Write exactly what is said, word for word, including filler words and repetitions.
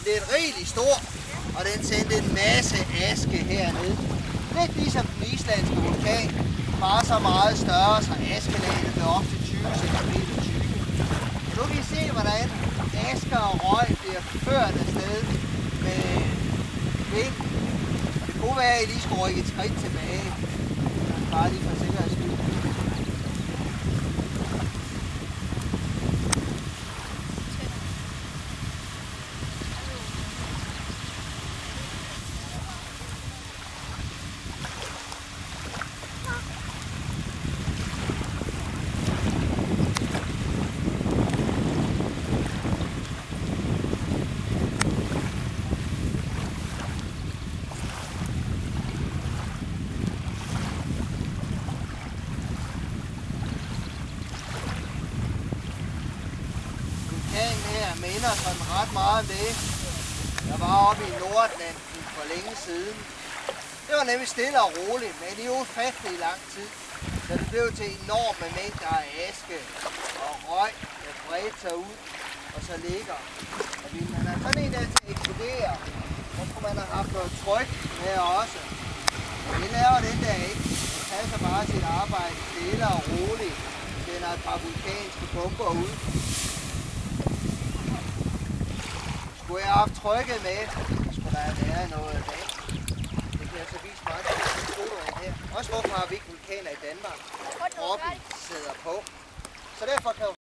lidt rigeligt stor, og den sendte en masse aske hernede. Lidt ligesom den islandske vulkan, bare så meget større, så askelaget blev op til tyve centimeter tykke. Nu kan I se, hvordan asker og røg bliver ført afsted med vind. Det kunne være, at I lige skulle rykke et skridt tilbage. Bare lige for sikkerheds skyld. Vulkanen her minder sådan ret meget om det, der var oppe i Nordatlanten for længe siden. Det var nemlig stille og roligt, men i ufattelig lang tid. Så det blev til enorme mængder af aske og røg, der bredte sig ud og så ligger. Og ville man have sådan en der til at eksplodere, så skulle man have haft noget tryk med også. Men det laver den der ikke. Den passer bare sit arbejde stille og roligt. Sender et par vulkanske bomber ud. Skulle jeg have haft trykket med, så skulle der have været noget af det. Det kan jeg så vise meget til fotoen her. Også hvorfor har vi ikke vulkaner i Danmark? Kroppen sidder på. Så derfor kan